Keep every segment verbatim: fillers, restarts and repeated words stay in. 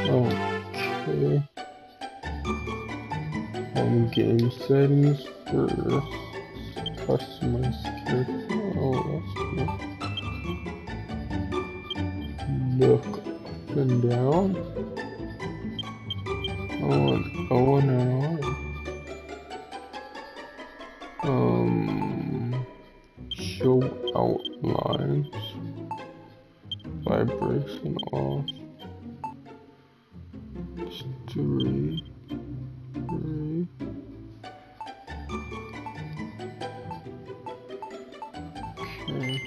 Okay. Um, game settings first. Customize character. Oh, that's cool. Look up and down. Oh, and O and R. Um, show outlines. Vibration off. Three. Three. Okay.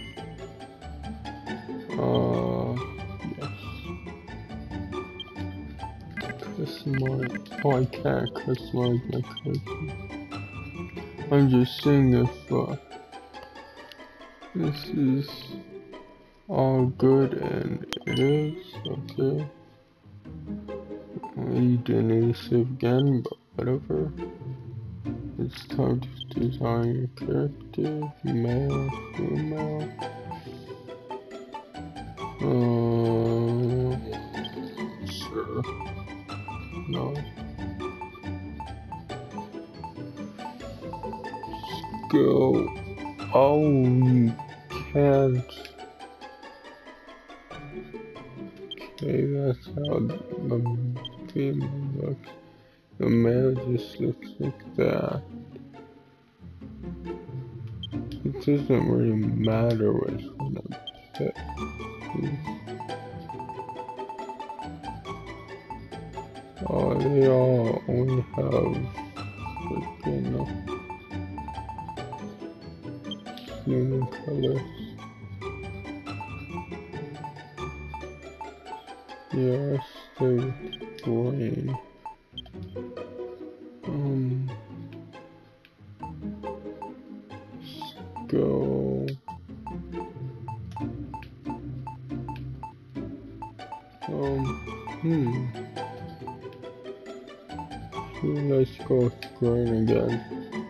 Uh, yes. Customize. Oh, I can't customize my character. I'm just saying if uh, this is all good, and it is, okay. You didn't need to save again, but whatever. It's time to design your character. Male, female. Uh, sure. No. Let's go. Oh, you can't. Okay, that's how the female looks. The male just looks like that. It doesn't really matter which one I pick. Oh, they all only have freaking human colors. Yes, the brain. Um, let's go. Um, hmm. Let's go with brain again.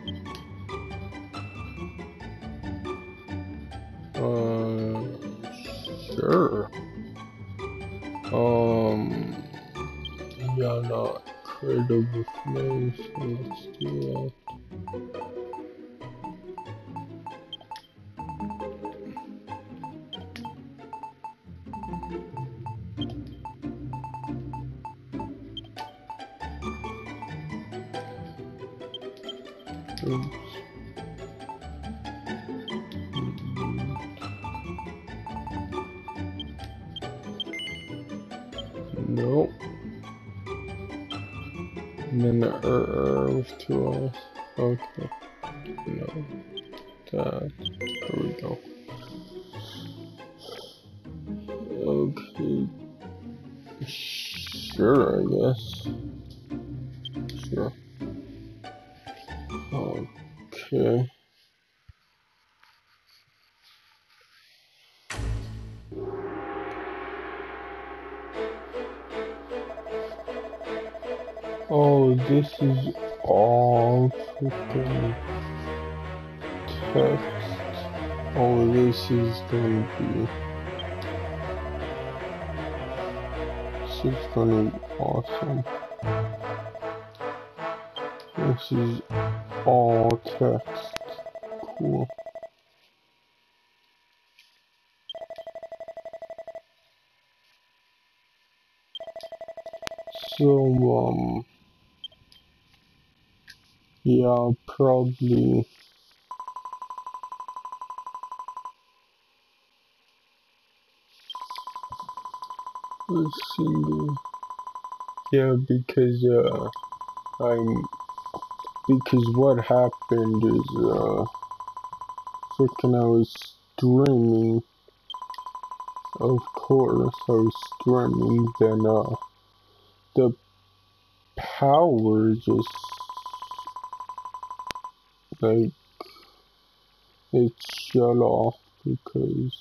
Uh, sure. Um, yeah, not creative with names, so let's do that. Oops. Nope. And then the er, er with two eyes. Okay. No. That. There we go. Okay. Sure, I guess. Sure. Okay. Oh, this is all freaking text. Oh, this is gonna be. This is gonna be awesome. This is all text. Cool. So, um, yeah, I'll probably. Let's see. Yeah, because, uh, I'm. Because what happened is, uh, freaking I was streaming. Of course, I was streaming, then, uh, the power just, like, it shut off because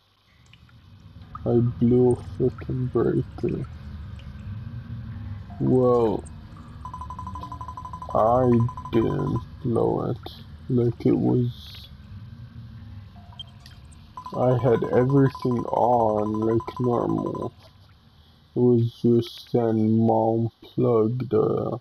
I blew a freaking breaker. Well, I didn't blow it. Like, it was, I had everything on like normal, was just then mom plugged uh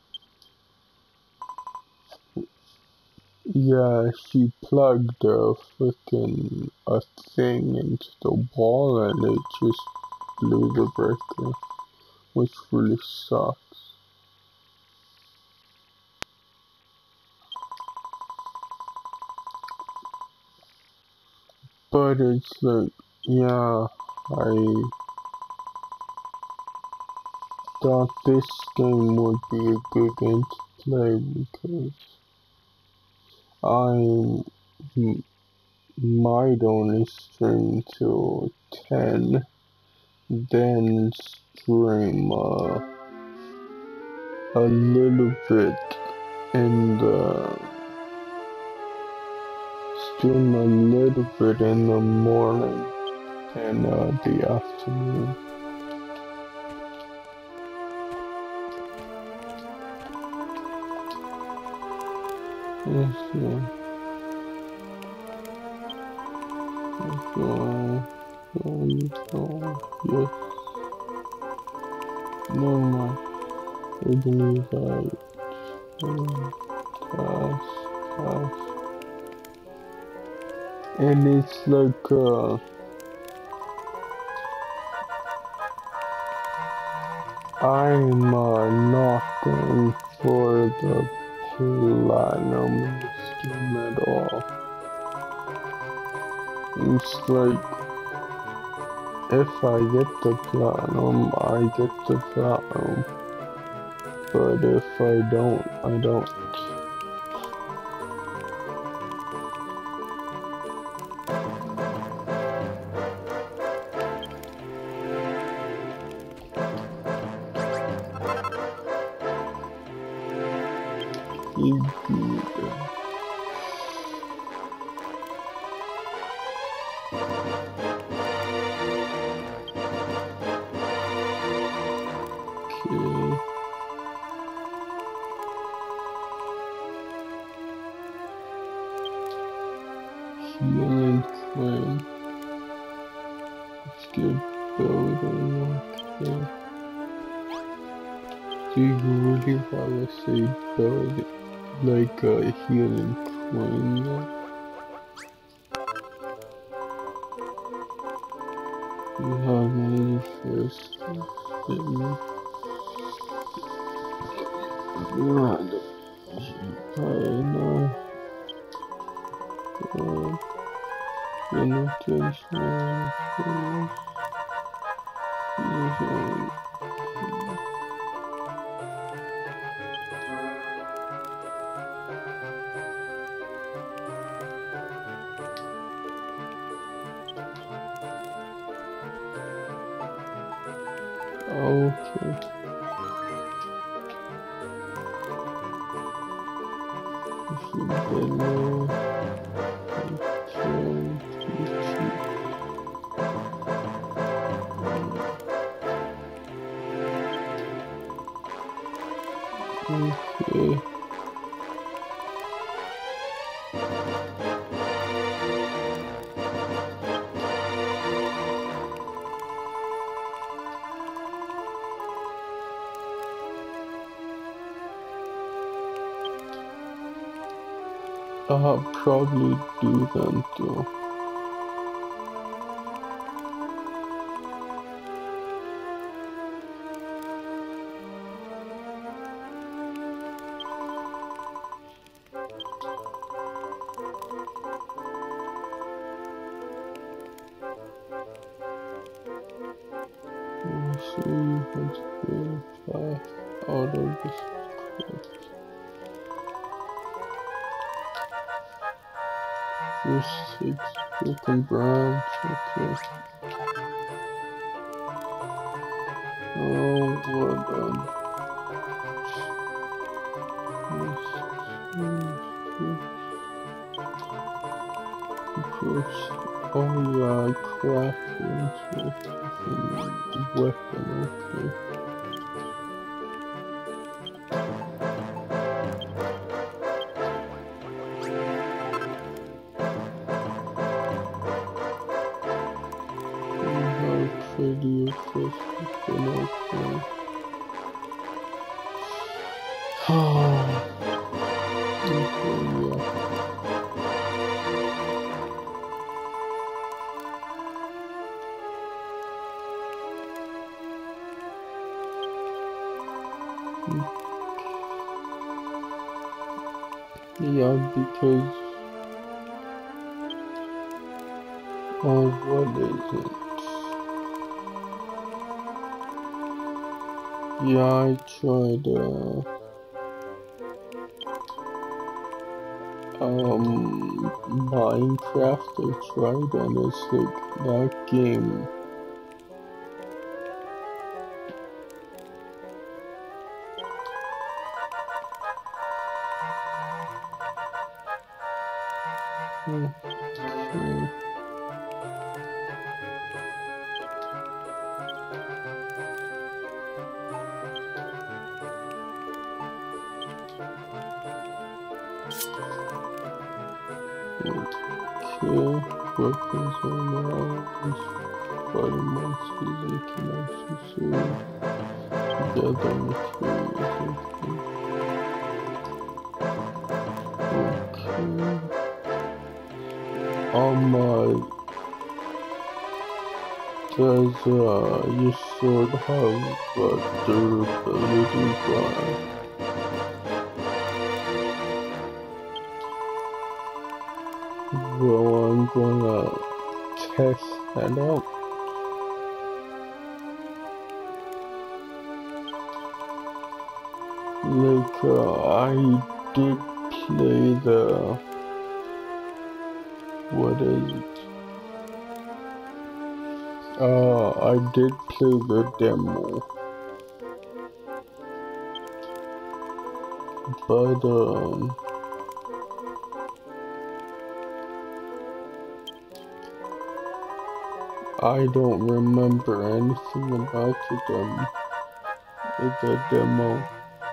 yeah, she plugged a freaking a thing into the wall and it just blew the breaker, which really sucks. But it's like, yeah, I thought this game would be a good game to play because I m- might only stream till ten, then stream uh, a little bit in the stream a little bit in the morning and uh, the afternoon. Yes, yeah. So, so you go, yes, no, no, we believe that, um, pass, pass, and it's like, uh, I'm, uh, not going for the platinum in this game at all. It's like, if I get the platinum, I get the platinum. But if I don't, I don't. You good. Okay. Healing Queen. Let's get building. Okay. Do you really wanna say build like a healing queen? You have many first thing. God. I know. Uh, Invitation. Okay. Below. Okay. I'll probably do them too. So you have to verify out of this script. Just six freaking brands, okay. Oh, well done. Push. Oh yeah, I craft into a weapon, okay. How pretty is this? Oh, okay, yeah. Yeah, because oh, what is it? Yeah, I tried uh, um Minecraft. I tried, and it's like that game. Okay. Okay, weapons are now fighting monsters and can also serve together materials. Okay. Okay. Um, uh, does uh, your sword have uh, durability bar? Well, I'm gonna test that out. Like, uh, I did play the, what is it? Uh, I did play the demo, but, um, I don't remember anything about the demo. The demo.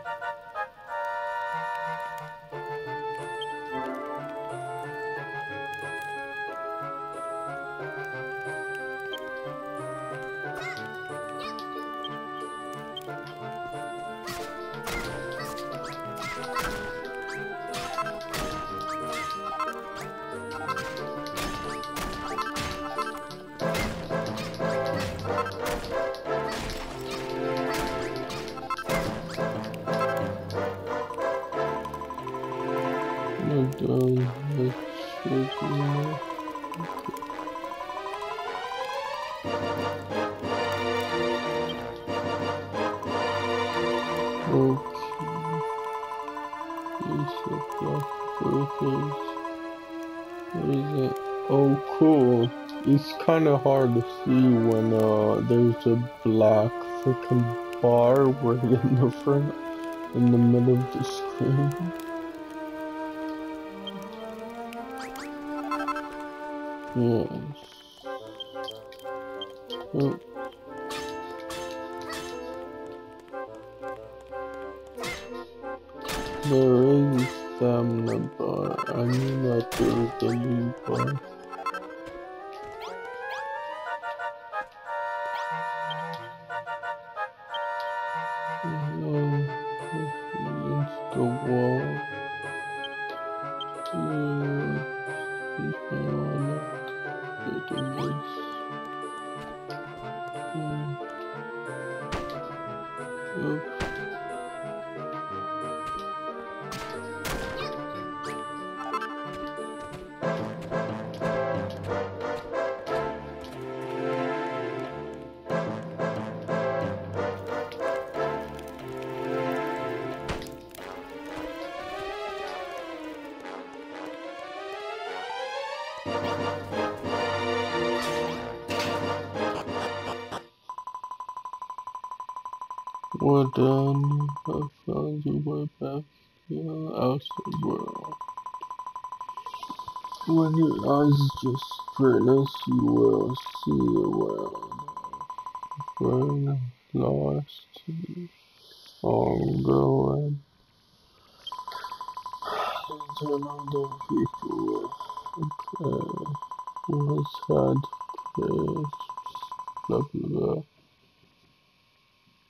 It does, it should be enough. Okay. Basic black burgers. What is it? Oh, cool. It's kind of hard to see when uh there's a black freaking bar right in the front, in the middle of the screen. Yes. Oh. There is a stamina bar. I mean that there's a new bar. Um, against the wall. Yeah, keep on it. It is. Um, oops. Well done. I found your way back to the outside world. When your eyes just furnace, you will see the world. Burn lost on going. Turn on the people. Okay. Was had crash. Blah blah blah.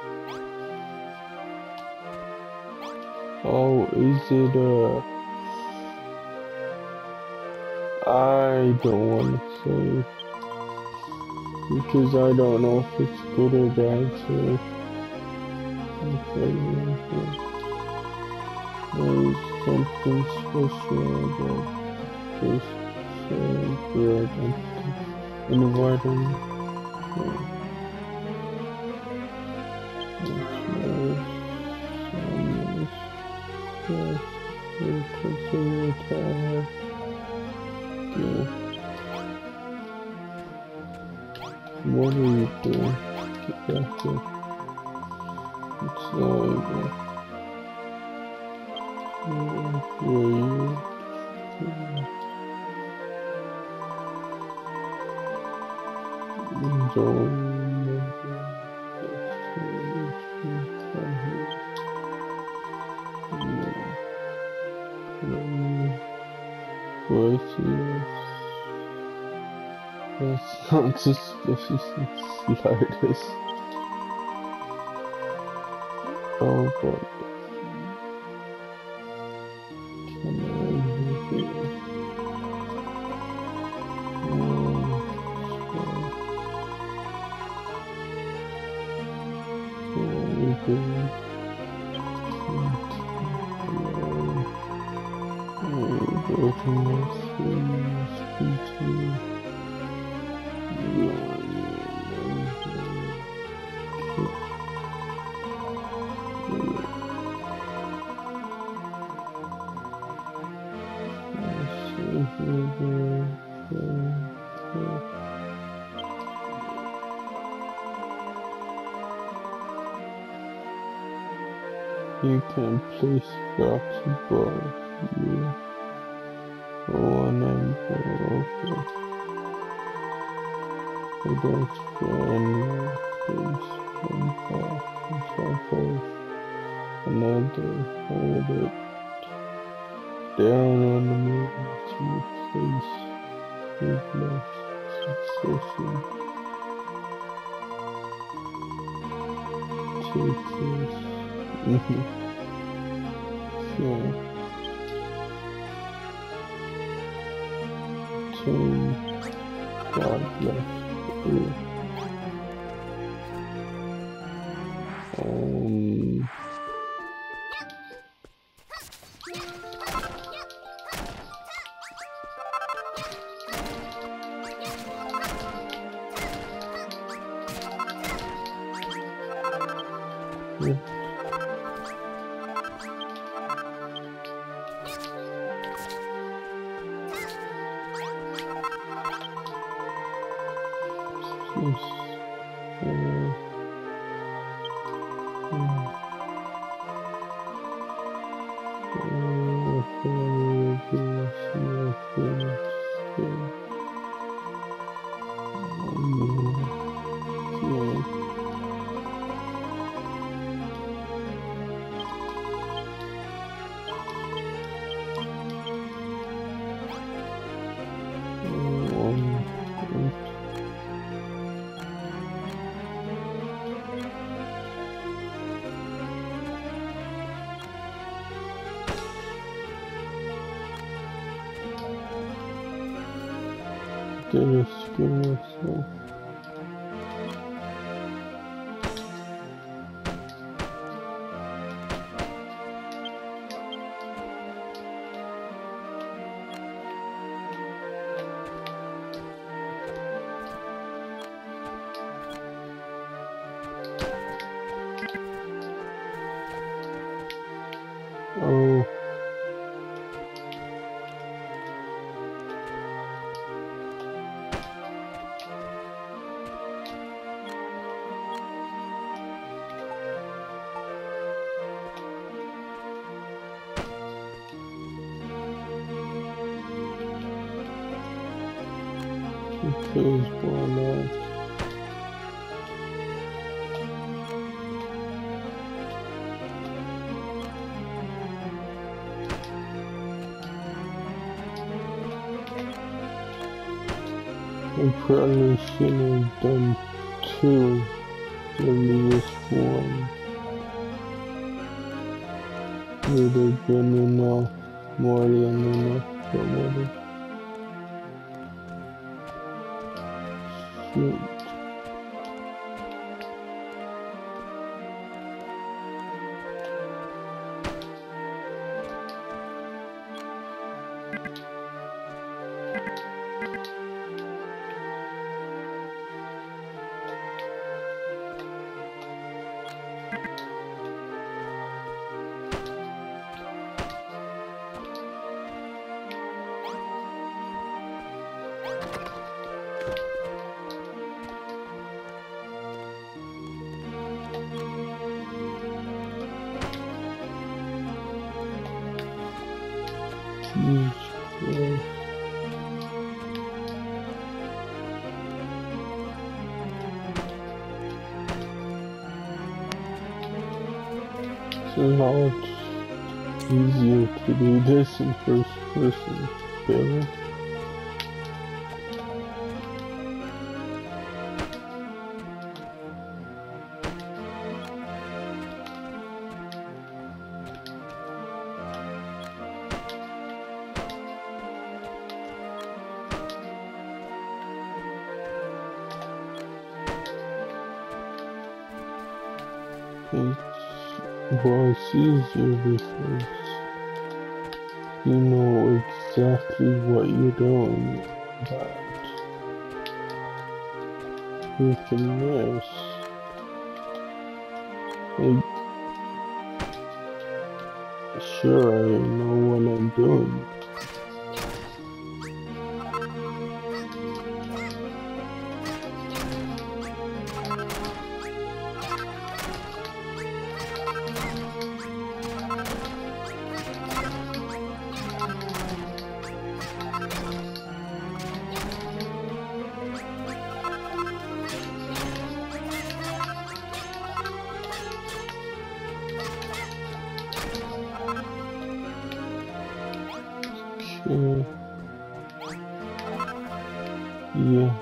Oh, is it, uh... I don't want to say, because I don't know if it's good or bad, so... There's something special about this uh, bread and environment. Yeah. What are you doing? Get back here. It's like, uh, where you? Don't That's not suspicious in the slightest. Oh, but can I do it? You can place blocks above you. One and over. I don't span place one block on top of another. Hold it down on the move to place your blocks succession. Take this. Mm-hmm. So, ten, five left. Ooh. Um, yeah. Yes. Uh, hmm. Uh, follow this, yeah, this, yeah. Um, yeah. Um, um, Gotta skin myself. Oh. Because why not? I probably should have done two, maybe just one. would have been enough, more than enough, but would have. Shoot. Jesus Christ. So now it's easier to do this in first person, Bill. It's, well, it's easier because you know exactly what you're doing, but freaking this, like, sure I know what I'm doing. Uh, yeah.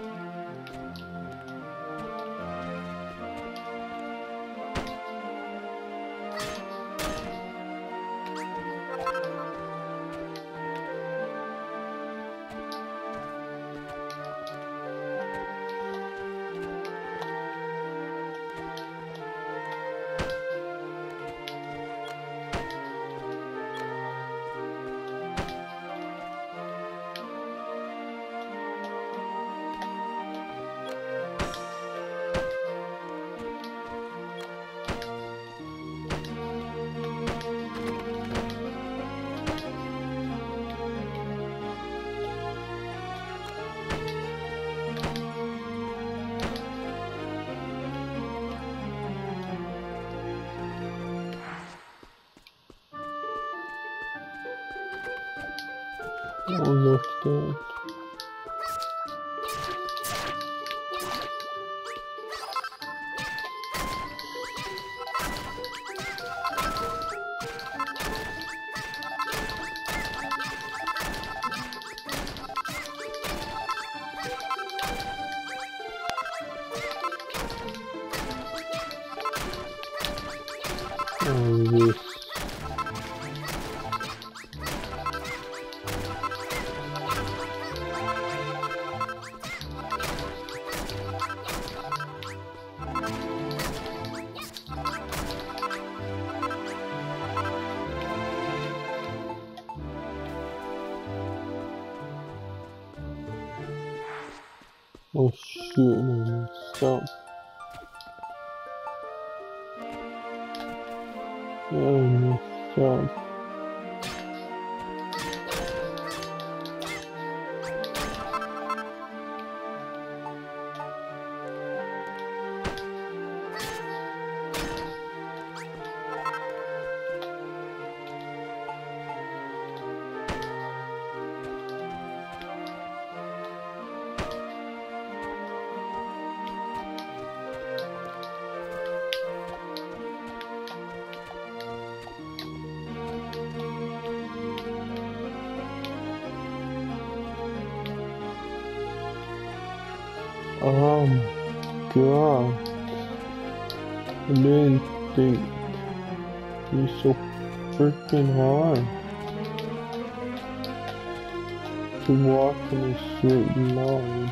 Oh, look that. Oh, this. Oh shoot, I messed up. Yeah, I messed up. Oh my god. I didn't think he was so freaking hard to walk in a straight line.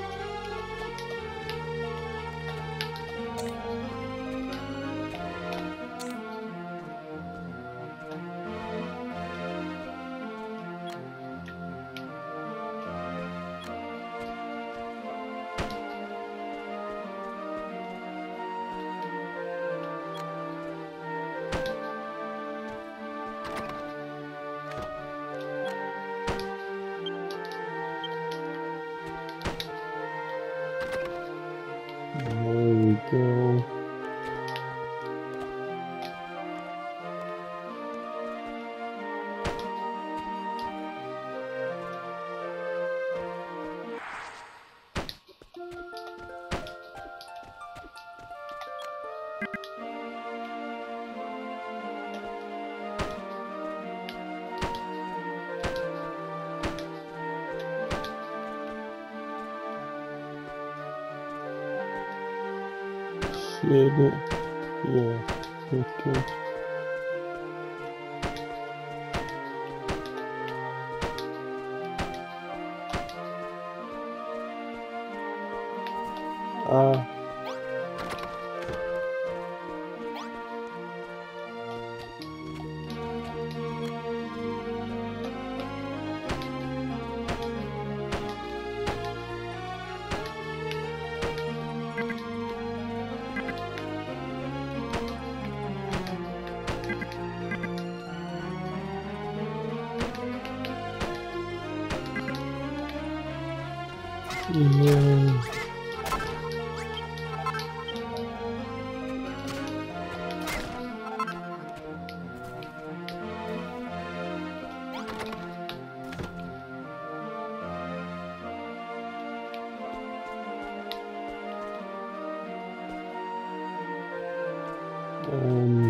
There we go. Shit. Yeah. Okay. Ah. Yeah. Um.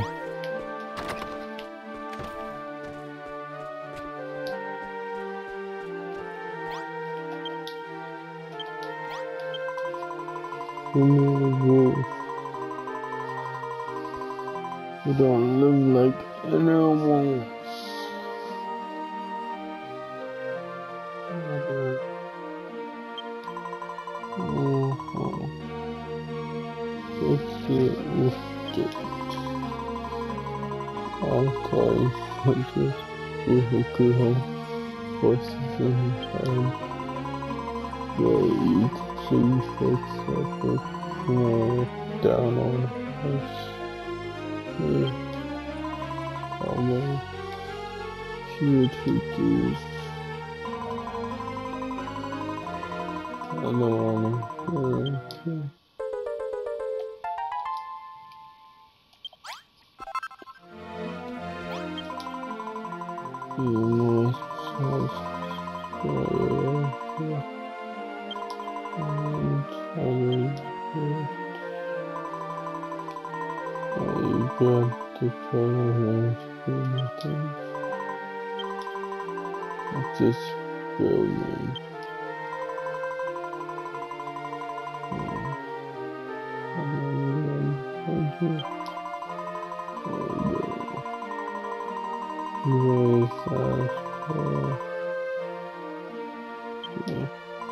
Wolf. We don't look like animals. Oh, that's it. With all kinds of just vehicle forces inside. Yeah, you can see folks like it. Uh, down on us. Yeah. Almost. Huge figures. I don't wanna. Okay. You must have. Yeah. And I will. I got the problems for nothing. Just building. Very fast. Yeah.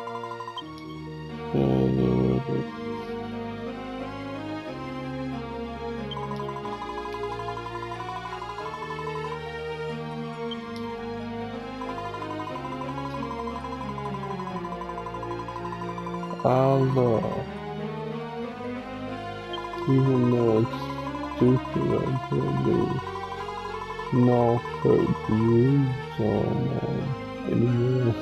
Allah, even though it's stupid, I can't do no put grooves on um, anymore.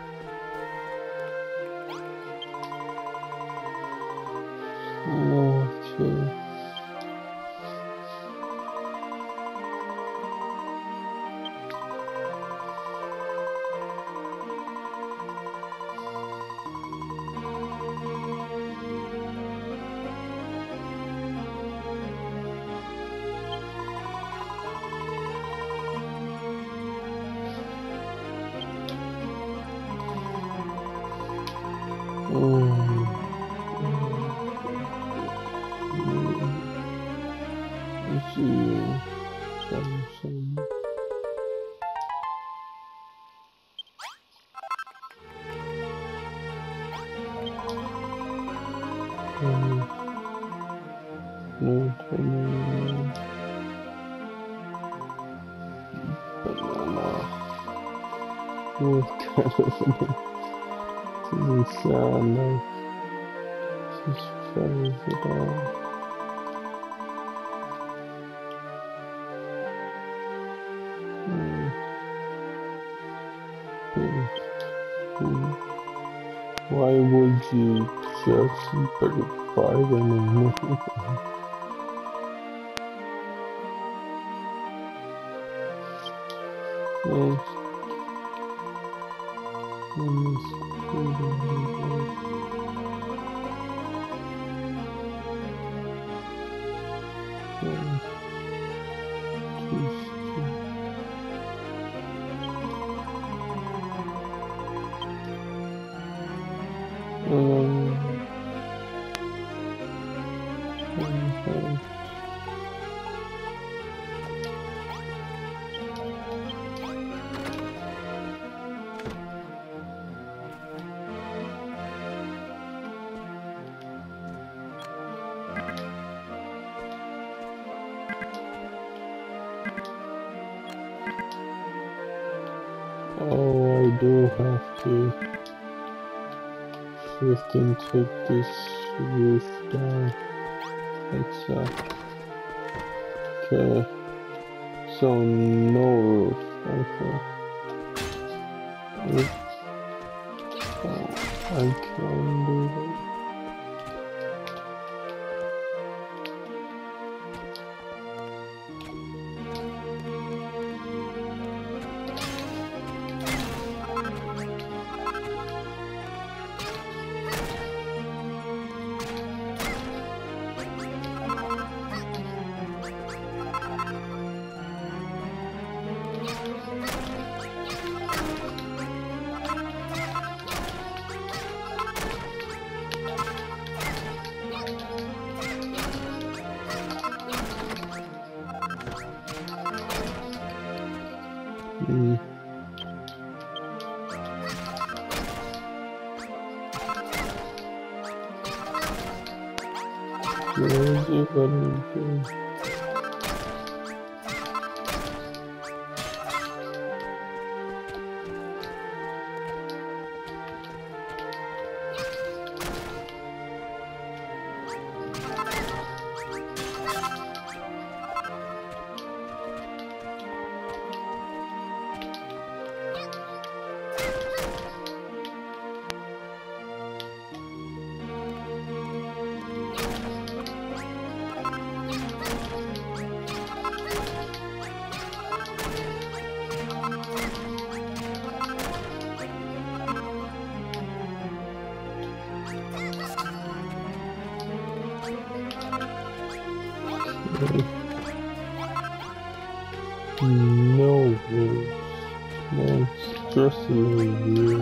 Oh, Um, let's see. Seven, seven. Um, no, no, banana. What kind of an doesn't sound like just feathers at all. Hmm. Hmm. Hmm. Why would you just better buy them and move them? Well, let me see them. One, two, um, um, oh, I do have to shift and take this roof down. That's uh, okay. So no roof. Okay. Oops. Oh, I can do that. Hmm. Where is it running to? No rules. Man, stressing you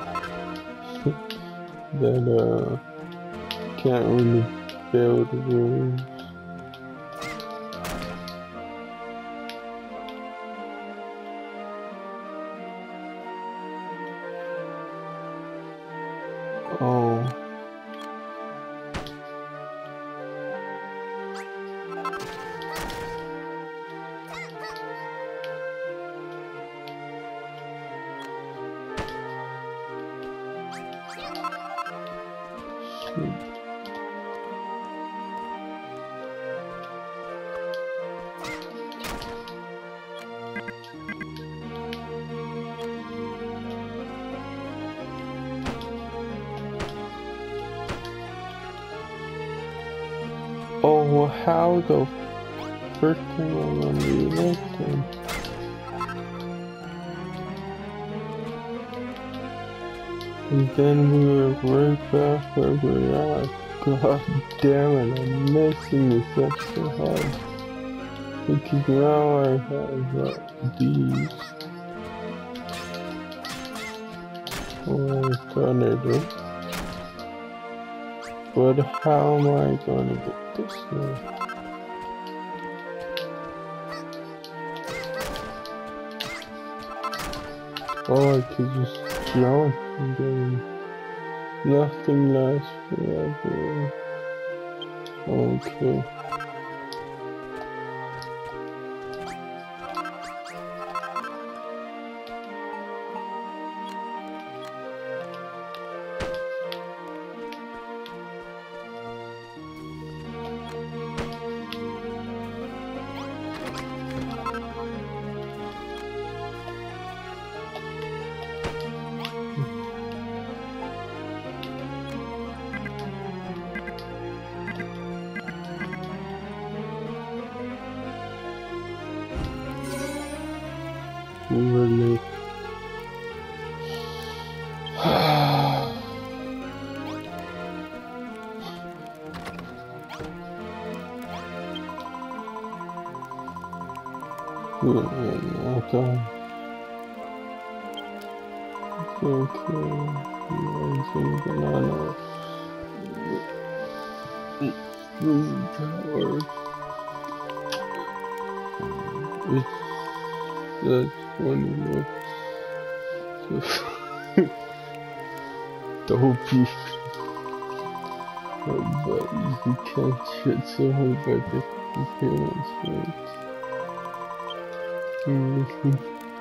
that uh can't really build rules. Oh. Shoot. Oh, well, how the frick am I gonna do that then? And then we were right back where we're at. God damn it, I'm messing this up so hard. Because now I have uh, these. Oh, I thought I did. But how am I gonna get this now? Oh, I could just jump and then nothing lasts forever. Okay. Really? Okay. Okay. Rising banana. Food tower. It's that's funny look. Dopey. But you can't shit so hard by the parents, right? Mm-hmm.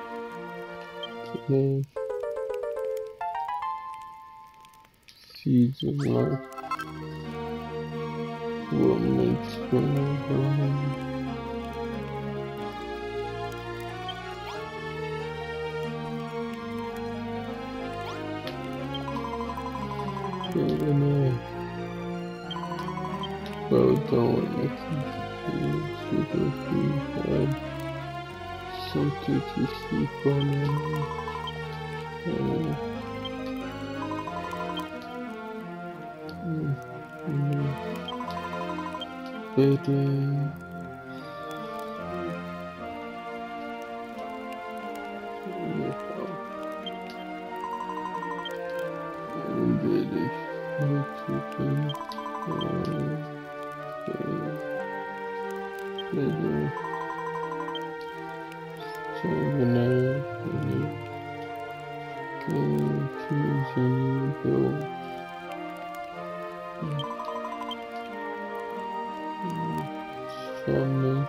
Okay. Seeds of life. What makes one home? Oh, don't let me super free head. Something to sleep on. Uh, mm, mm, Bedding. Bedding. Bedding. Bedding. Seven, go choosing go. Summon.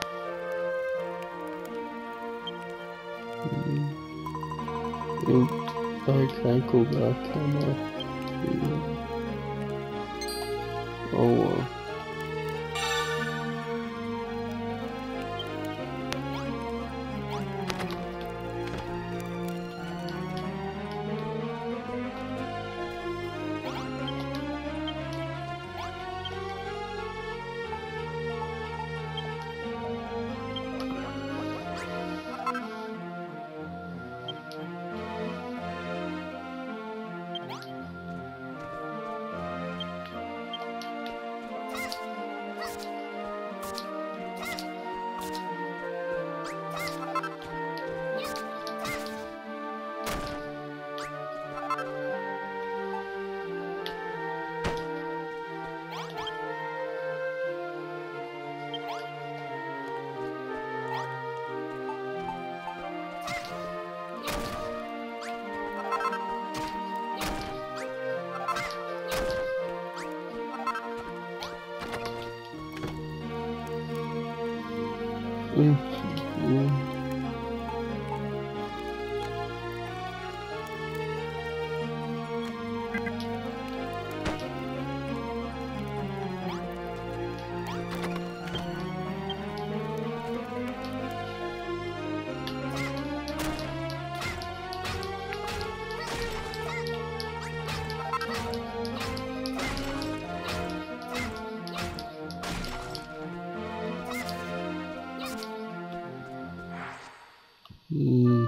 Oh, I can't go back, can I? Oh well. Mm. Mm. Mm.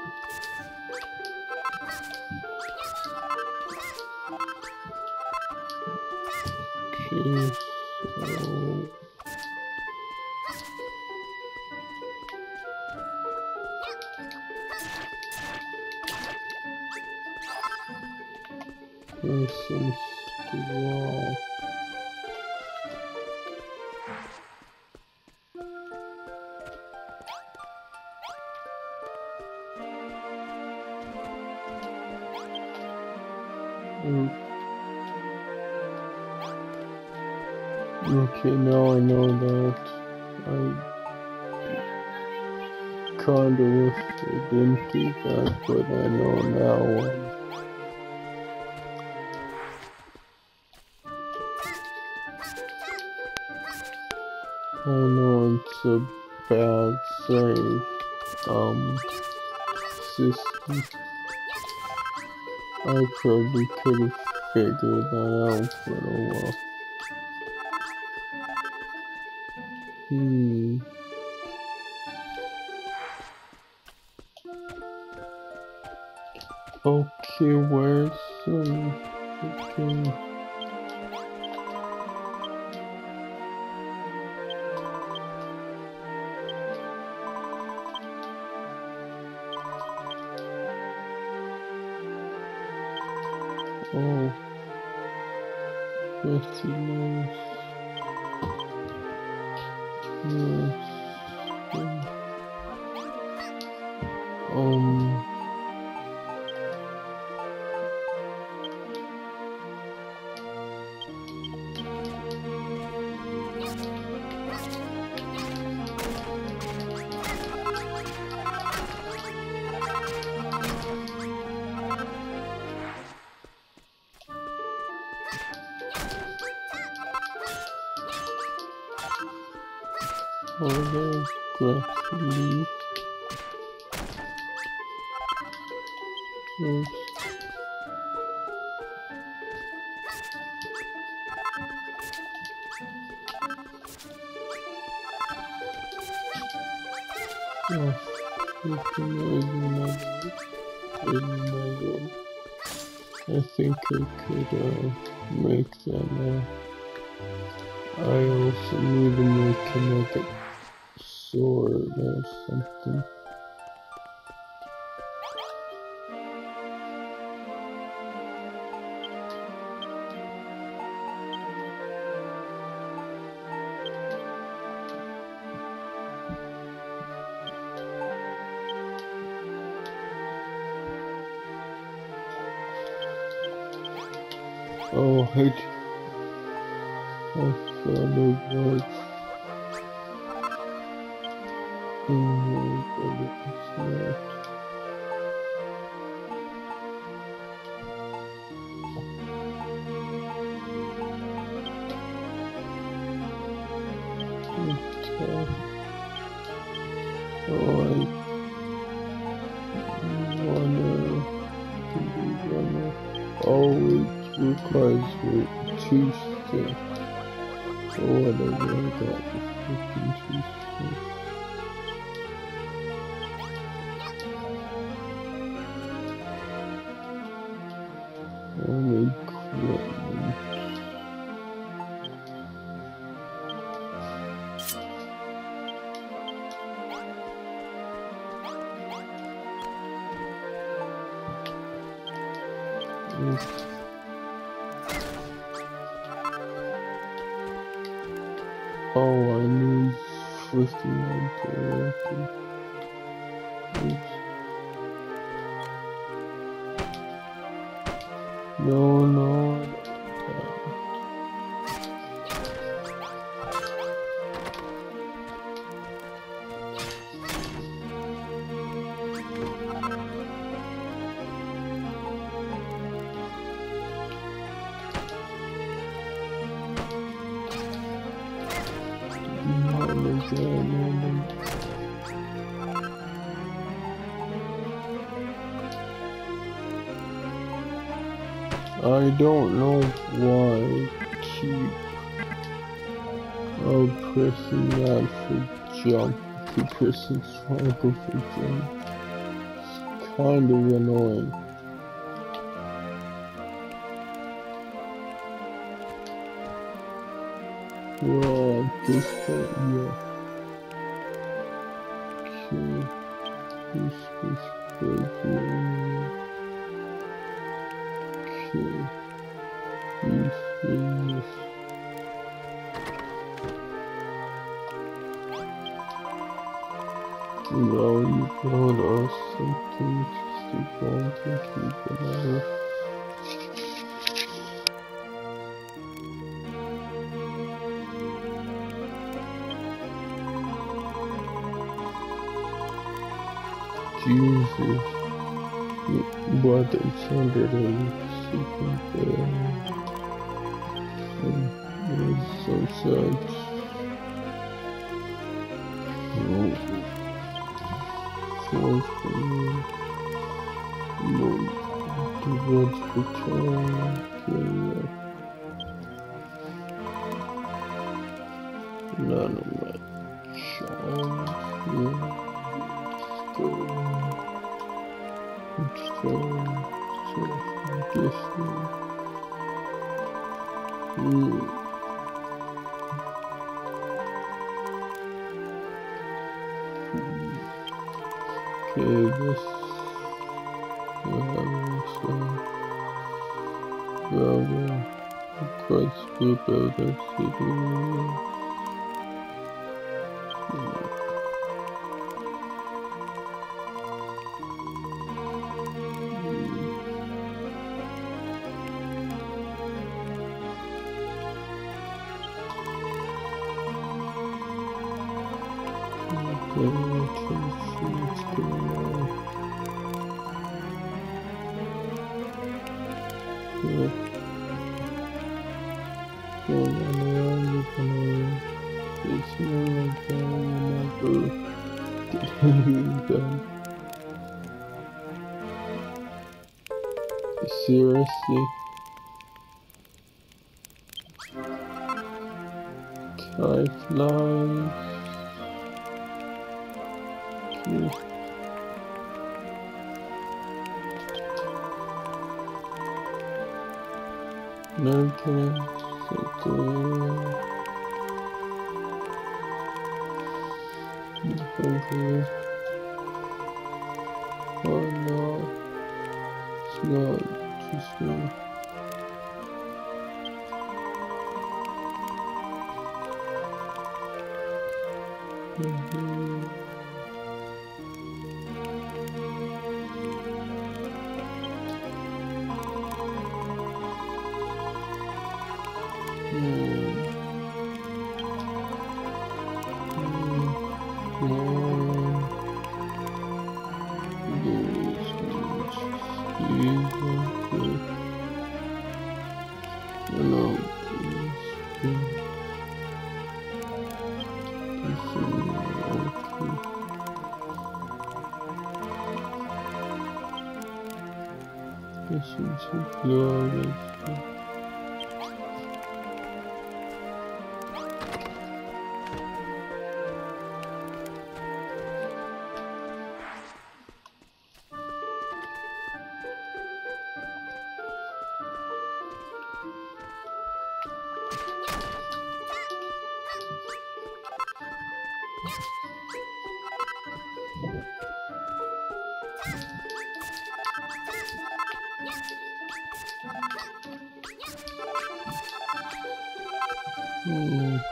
Okay, so there's some straw. Mm. Okay, now I know that. I kinda wish I didn't do that, but I know now. Um, I know it's a bad save um system. I probably could have figured that out, but oh well. Hmm. Okay, where's um okay. Oh, that's nice. Yes. Um. Oh, there's grass leaf. Yes. Yes. It's amazing. Another. I think I could uh, make that now. I also need to make another sword or something. Oh, I, I thought it was. Oh, but it was not. Okay. Oh, I wanna. wanna oh, it requires two sticks. Or whatever I got the freaking two sticks. Only equipment. Oops. Oh, I need fifty-one to work. Oops. No, no, I I don't know why I keep uh, pressing that for jump. I keep pressing triangle for jump. It's kind of annoying. Well, at this point, yeah. Okay. This is crazy. Okay. These things. Well, you got us something just to go and keep it out. Jesus. But they sounded like super bad. And it was so sad. Oh, so for me. But the words return. Okay, none of my charms. Yeah, let's go. Let's go. So, this one. Mm. Okay, this. Yeah, so. Well, yeah. Quite speak out of city. Okay, let's see what's going on. Yeah. Going on around the canal. It's more like that will never get anything done. Seriously? Five lives. Okay. No kidding. Okay. Okay. Oh no. It's not just me. Mm-hmm. Mm. Mm. Mm. This is easy. No, please. This is okay. This is glorious. Mm.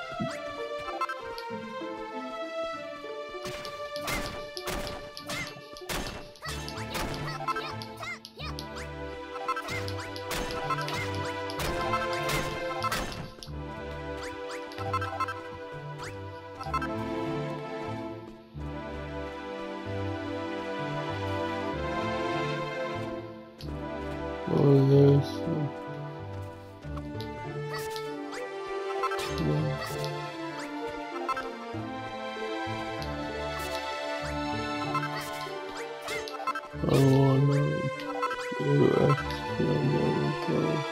Oh, there's some. Yeah. I wanna do extra America.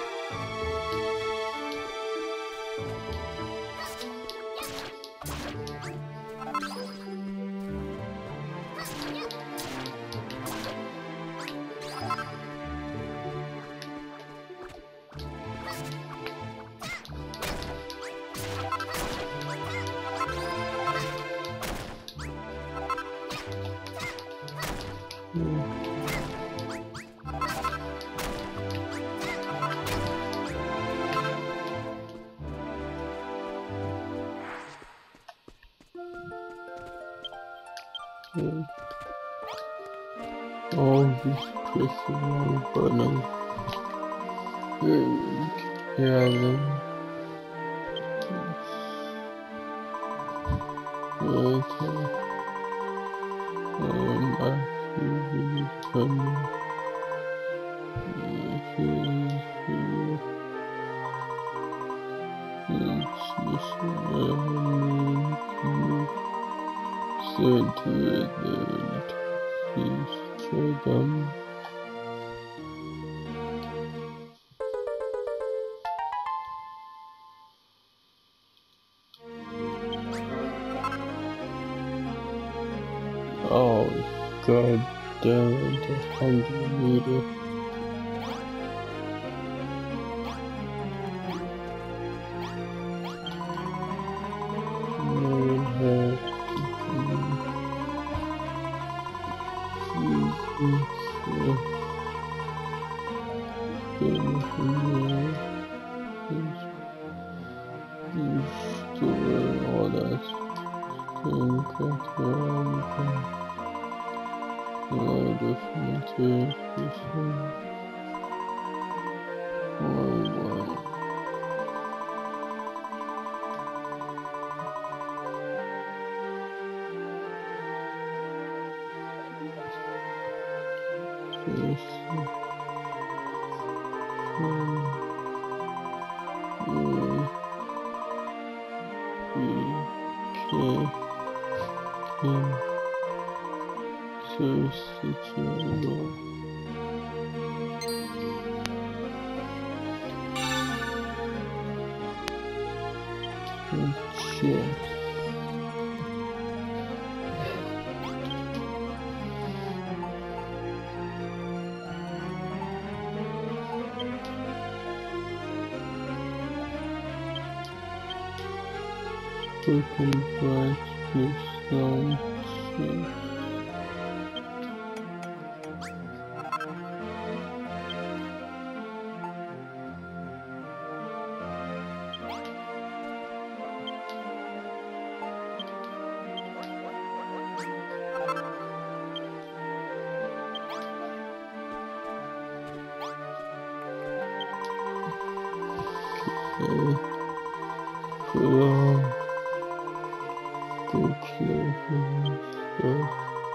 Mm. Yeah. All these pressing my button. Yeah, then. Okay. Um, I Oh, god damn it, the hundred meter. No one has to be. Jesus. Destroy all that thing, control, all different things. Oh, wow. Yes. Um, Shit. Freaking black this sound shit. Okay. Cool. Go kill him stuff.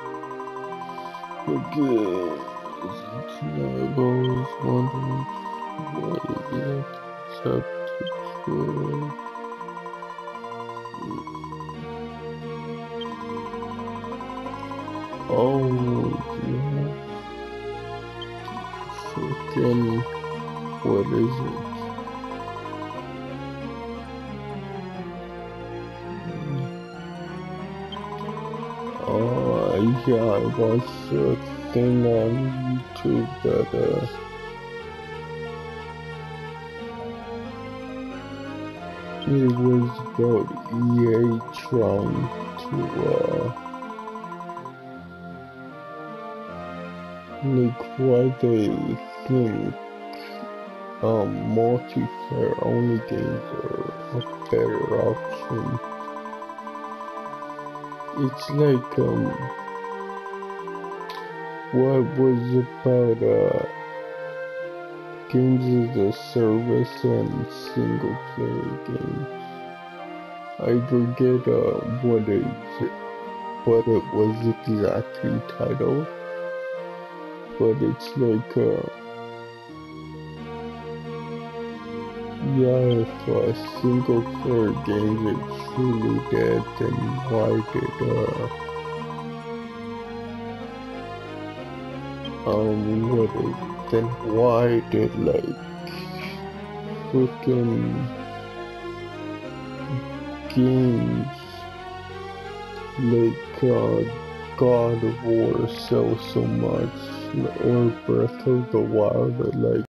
Because it's not I've always wondered why the electors have to kill. Oh, yeah. Freaking, what is it? Oh, yeah, I watched a thing on YouTube that, uh, it was about E A trying to, uh, like, why they think, um, multiplayer only games are a better option. It's like, um, what was about, uh, games as a service and single player games. I forget, uh, what it, what it was exactly titled, but it's like, uh, yeah, if uh, single player games are truly dead, then why did, uh, um, what is, then why did, like, freaking games like, uh, God of War sell so much, or Breath of the Wild, or like,